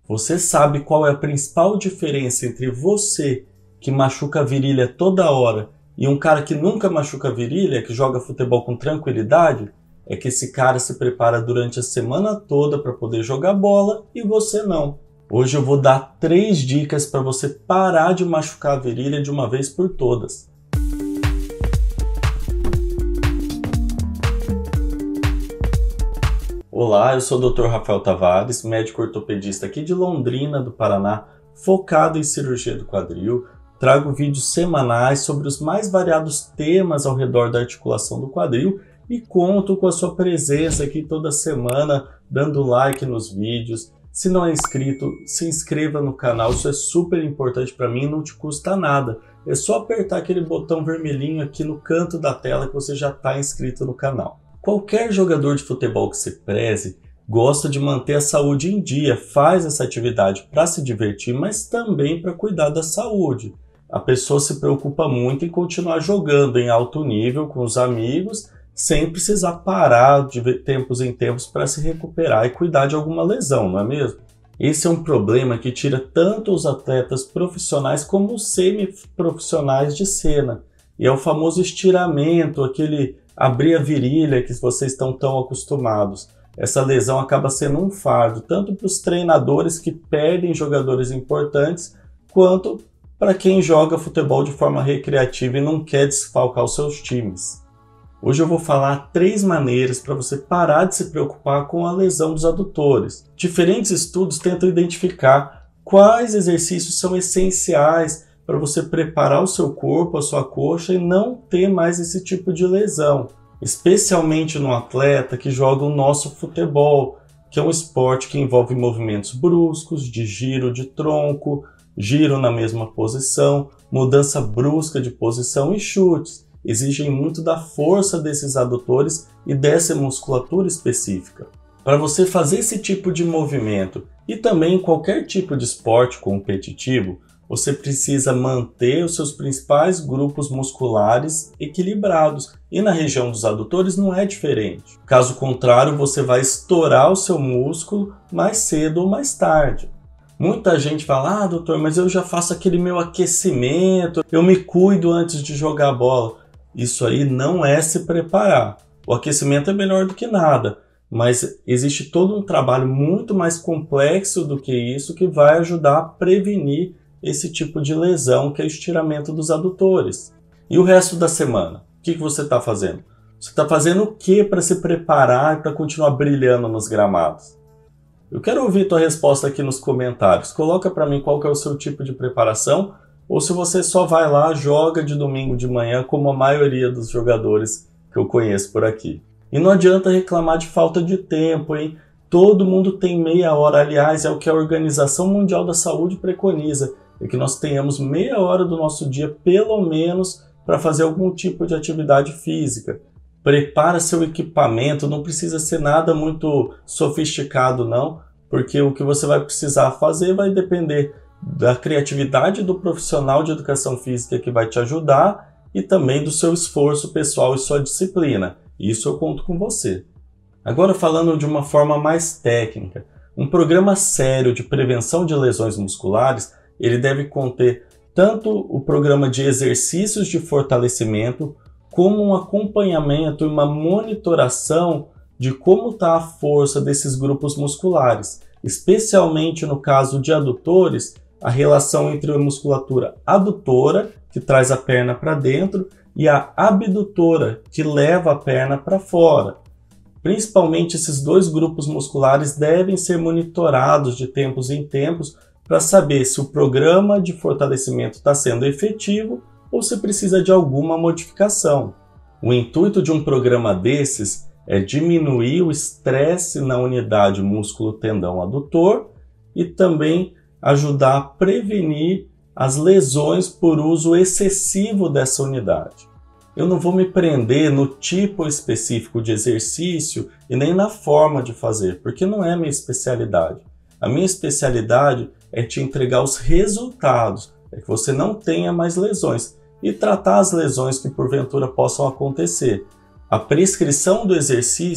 Você sabe qual é a principal diferença entre você, que machuca a virilha toda hora, e um cara que nunca machuca a virilha, que joga futebol com tranquilidade? É que esse cara se prepara durante a semana toda para poder jogar bola e você não. Hoje eu vou dar 3 dicas para você parar de machucar a virilha de uma vez por todas. Olá, eu sou o Dr. Rafael Tavares, médico ortopedista aqui de Londrina, do Paraná, focado em cirurgia do quadril. Trago vídeos semanais sobre os mais variados temas ao redor da articulação do quadril e conto com a sua presença aqui toda semana, dando like nos vídeos. Se não é inscrito, se inscreva no canal, isso é super importante para mim e não te custa nada. É só apertar aquele botão vermelhinho aqui no canto da tela que você já está inscrito no canal. Qualquer jogador de futebol que se preze gosta de manter a saúde em dia, faz essa atividade para se divertir, mas também para cuidar da saúde. A pessoa se preocupa muito em continuar jogando em alto nível com os amigos, sem precisar parar de tempos em tempos para se recuperar e cuidar de alguma lesão, não é mesmo? Esse é um problema que tira tanto os atletas profissionais como os semi-profissionais de cena. E é o famoso estiramento, aquele abrir a virilha que vocês estão tão acostumados. Essa lesão acaba sendo um fardo, tanto para os treinadores que perdem jogadores importantes, quanto para quem joga futebol de forma recreativa e não quer desfalcar os seus times. Hoje eu vou falar 3 maneiras para você parar de se preocupar com a lesão dos adutores. Diferentes estudos tentam identificar quais exercícios são essenciais para você preparar o seu corpo, a sua coxa e não ter mais esse tipo de lesão. Especialmente no atleta que joga o nosso futebol, que é um esporte que envolve movimentos bruscos, de giro de tronco, giro na mesma posição, mudança brusca de posição e chutes. Exigem muito da força desses adutores e dessa musculatura específica. Para você fazer esse tipo de movimento e também qualquer tipo de esporte competitivo, você precisa manter os seus principais grupos musculares equilibrados, e na região dos adutores não é diferente. Caso contrário, você vai estourar o seu músculo mais cedo ou mais tarde. Muita gente fala, doutor, mas eu já faço aquele meu aquecimento, eu me cuido antes de jogar bola. Isso aí não é se preparar. O aquecimento é melhor do que nada, mas existe todo um trabalho muito mais complexo do que isso que vai ajudar a prevenir esse tipo de lesão, que é o estiramento dos adutores. E o resto da semana? O que você está fazendo? Você está fazendo o que para se preparar e para continuar brilhando nos gramados? Eu quero ouvir tua resposta aqui nos comentários. Coloca para mim qual que é o seu tipo de preparação, ou se você só vai lá, joga de domingo de manhã, como a maioria dos jogadores que eu conheço por aqui. E não adianta reclamar de falta de tempo, hein? Todo mundo tem meia hora, aliás, é o que a Organização Mundial da Saúde preconiza, é que nós tenhamos meia hora do nosso dia, pelo menos, para fazer algum tipo de atividade física. Prepara seu equipamento, não precisa ser nada muito sofisticado não, porque o que você vai precisar fazer vai depender da criatividade do profissional de educação física que vai te ajudar e também do seu esforço pessoal e sua disciplina. Isso eu conto com você. Agora falando de uma forma mais técnica, um programa sério de prevenção de lesões musculares, ele deve conter tanto o programa de exercícios de fortalecimento, como um acompanhamento e uma monitoração de como está a força desses grupos musculares, especialmente no caso de adutores, a relação entre a musculatura adutora, que traz a perna para dentro, e a abdutora, que leva a perna para fora. Principalmente esses 2 grupos musculares devem ser monitorados de tempos em tempos para saber se o programa de fortalecimento está sendo efetivo ou se precisa de alguma modificação. O intuito de um programa desses é diminuir o estresse na unidade músculo-tendão adutor e também ajudar a prevenir as lesões por uso excessivo dessa unidade. Eu não vou me prender no tipo específico de exercício e nem na forma de fazer, porque não é minha especialidade. A minha especialidade é te entregar os resultados, é que você não tenha mais lesões e tratar as lesões que porventura possam acontecer. A prescrição do exercício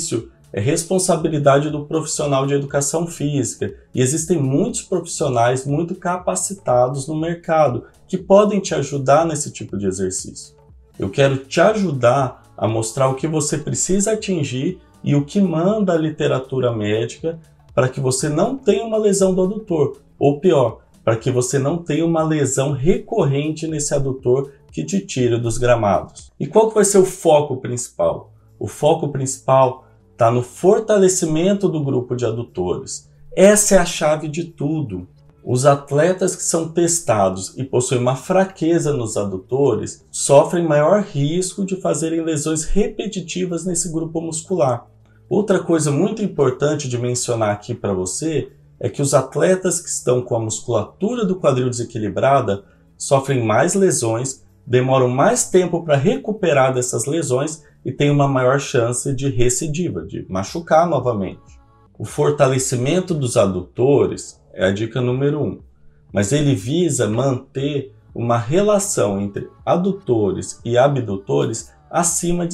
é responsabilidade do profissional de educação física e existem muitos profissionais muito capacitados no mercado que podem te ajudar nesse tipo de exercício. Eu quero te ajudar a mostrar o que você precisa atingir e o que manda a literatura médica para que você não tenha uma lesão do adutor, ou pior, para que você não tenha uma lesão recorrente nesse adutor que te tira dos gramados. E qual que vai ser o foco principal? O foco principal está no fortalecimento do grupo de adutores. Essa é a chave de tudo. Os atletas que são testados e possuem uma fraqueza nos adutores sofrem maior risco de fazerem lesões repetitivas nesse grupo muscular. Outra coisa muito importante de mencionar aqui para você é que os atletas que estão com a musculatura do quadril desequilibrada sofrem mais lesões, demoram mais tempo para recuperar dessas lesões e têm uma maior chance de recidiva, de machucar novamente. O fortalecimento dos adutores é a dica número 1, mas ele visa manter uma relação entre adutores e abdutores acima de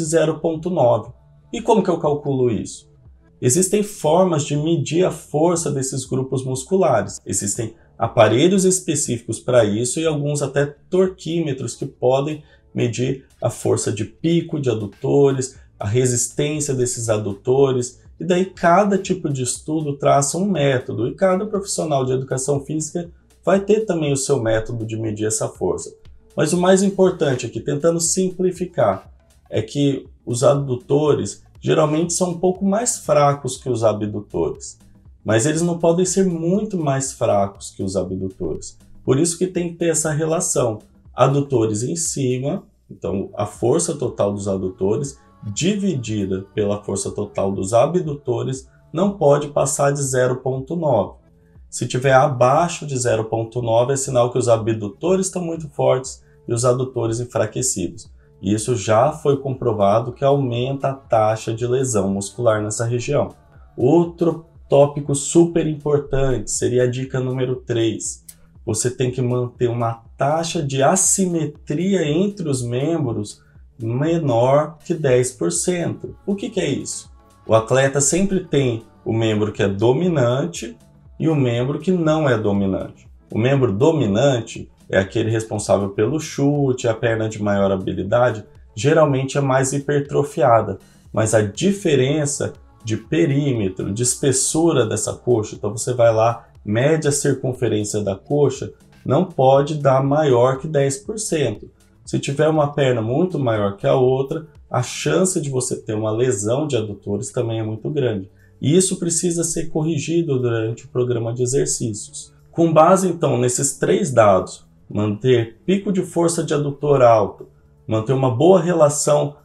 0,9. E como que eu calculo isso? Existem formas de medir a força desses grupos musculares. Existem aparelhos específicos para isso e alguns até torquímetros que podem medir a força de pico de adutores, a resistência desses adutores. E daí cada tipo de estudo traça um método e cada profissional de educação física vai ter também o seu método de medir essa força. Mas o mais importante aqui, tentando simplificar, é que os adutores geralmente são um pouco mais fracos que os abdutores, mas eles não podem ser muito mais fracos que os abdutores. Por isso que tem que ter essa relação, adutores em cima, então a força total dos adutores, dividida pela força total dos abdutores, não pode passar de 0,9. Se tiver abaixo de 0,9 é sinal que os abdutores estão muito fortes e os adutores enfraquecidos. E isso já foi comprovado que aumenta a taxa de lesão muscular nessa região. Outro tópico super importante seria a dica número 3. Você tem que manter uma taxa de assimetria entre os membros menor que 10%. O que é isso? O atleta sempre tem o membro que é dominante e o membro que não é dominante. O membro dominante é aquele responsável pelo chute, a perna de maior habilidade, geralmente é mais hipertrofiada, mas a diferença de perímetro, de espessura dessa coxa, então você vai lá, mede a circunferência da coxa, não pode dar maior que 10%. Se tiver uma perna muito maior que a outra, a chance de você ter uma lesão de adutores também é muito grande. E isso precisa ser corrigido durante o programa de exercícios. Com base então nesses 3 dados, manter pico de força de adutor alto, manter uma boa relação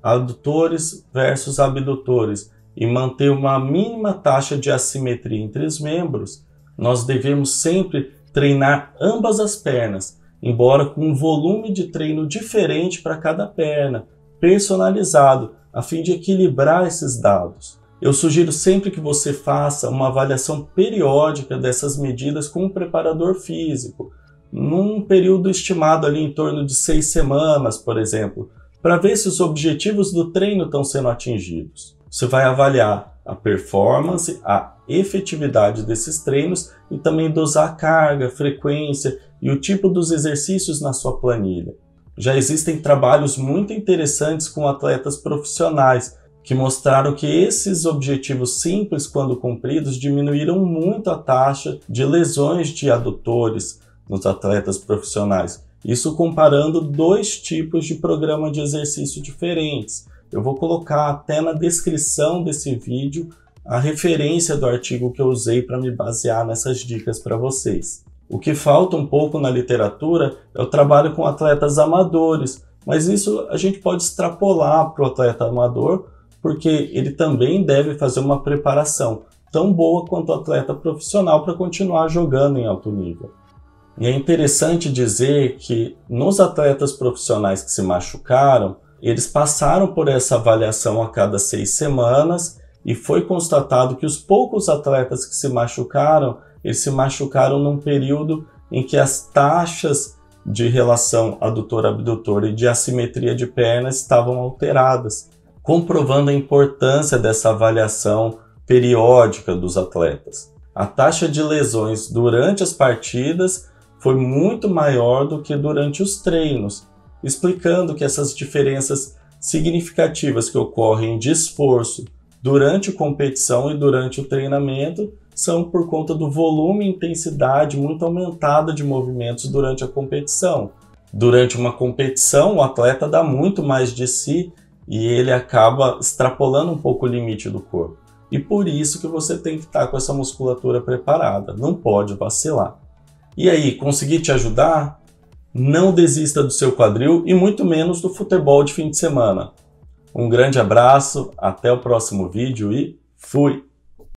adutores versus abdutores e manter uma mínima taxa de assimetria entre os membros, nós devemos sempre treinar ambas as pernas, embora com um volume de treino diferente para cada perna, personalizado, a fim de equilibrar esses dados. Eu sugiro sempre que você faça uma avaliação periódica dessas medidas com um preparador físico, num período estimado ali em torno de 6 semanas, por exemplo, para ver se os objetivos do treino estão sendo atingidos. Você vai avaliar a performance, a efetividade desses treinos e também dosar a carga, frequência e o tipo dos exercícios na sua planilha. Já existem trabalhos muito interessantes com atletas profissionais que mostraram que esses objetivos simples, quando cumpridos, diminuíram muito a taxa de lesões de adutores nos atletas profissionais. Isso comparando 2 tipos de programa de exercício diferentes. Eu vou colocar até na descrição desse vídeo a referência do artigo que eu usei para me basear nessas dicas para vocês. O que falta um pouco na literatura é o trabalho com atletas amadores, mas isso a gente pode extrapolar para o atleta amador, porque ele também deve fazer uma preparação tão boa quanto o atleta profissional para continuar jogando em alto nível. E é interessante dizer que nos atletas profissionais que se machucaram, eles passaram por essa avaliação a cada 6 semanas e foi constatado que os poucos atletas que se machucaram, eles se machucaram num período em que as taxas de relação adutor-abdutor e de assimetria de pernas estavam alteradas. comprovando a importância dessa avaliação periódica dos atletas. A taxa de lesões durante as partidas foi muito maior do que durante os treinos, explicando que essas diferenças significativas que ocorrem de esforço durante a competição e durante o treinamento são por conta do volume e intensidade muito aumentada de movimentos durante a competição. Durante uma competição, o atleta dá muito mais de si e ele acaba extrapolando um pouco o limite do corpo. E por isso que você tem que estar com essa musculatura preparada, não pode vacilar. E aí, consegui te ajudar? Não desista do seu quadril e muito menos do futebol de fim de semana. Um grande abraço, até o próximo vídeo e fui!